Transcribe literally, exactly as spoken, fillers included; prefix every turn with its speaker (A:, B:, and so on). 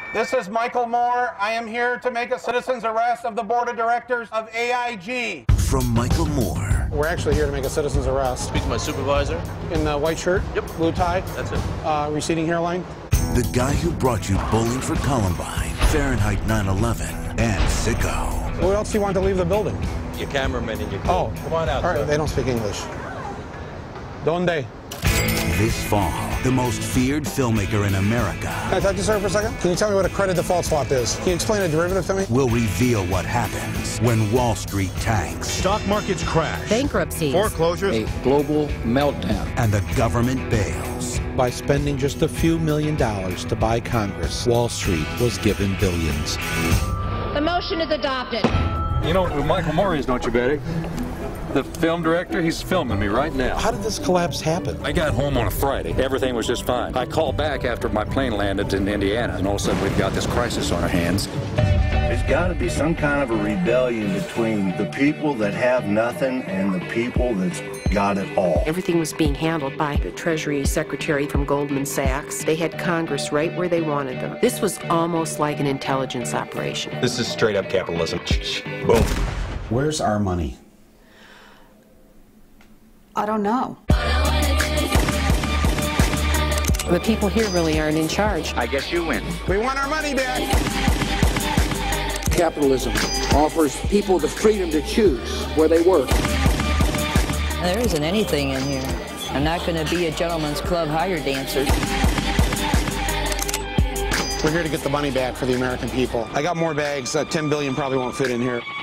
A: This is Michael Moore. I am here to make a citizen's arrest of the board of directors of A I G.
B: From Michael Moore.
C: We're actually here to make a citizen's arrest.
D: Speak to my supervisor.
C: In the white shirt?
D: Yep.
C: Blue tie?
D: That's it.
C: Uh, receding hairline?
B: The guy who brought you Bowling for Columbine, Fahrenheit nine eleven, and Sicko.
C: What else do you want to leave the building?
D: Your cameraman and your crew.
C: Oh.
D: Come on out,
C: All right,
D: sir.
C: they don't speak English. Donde?
B: This fall, the most feared filmmaker in America.
C: Can I talk to you, sir, for a second? Can you tell me what a credit default swap is? Can you explain a derivative to me?
B: Will reveal what happens when Wall Street tanks.
E: Stock markets crash.
F: Bankruptcies.
E: Foreclosures.
G: A global meltdown.
B: And the government bails.
H: By spending just a few million dollars to buy Congress, Wall Street was given billions.
F: The motion is adopted.
I: You know who Michael Moore is, don't you, Betty? The film director, he's filming me right now.
H: How did this collapse happen?
I: I got home on a Friday. Everything was just fine. I called back after my plane landed in Indiana, and all of a sudden we've got this crisis on our hands.
J: There's got to be some kind of a rebellion between the people that have nothing and the people that's got it all.
K: Everything was being handled by the Treasury Secretary from Goldman Sachs. They had Congress right where they wanted them. This was almost like an intelligence operation.
D: This is straight up capitalism. Boom.
H: Where's our money?
L: I don't know.
K: The people here really aren't in charge.
G: I guess you win.
C: We want our money back.
G: Capitalism offers people the freedom to choose where they work.
M: There isn't anything in here. I'm not going to be a gentleman's club hired dancer.
C: We're here to get the money back for the American people. I got more bags. Uh, ten billion probably won't fit in here.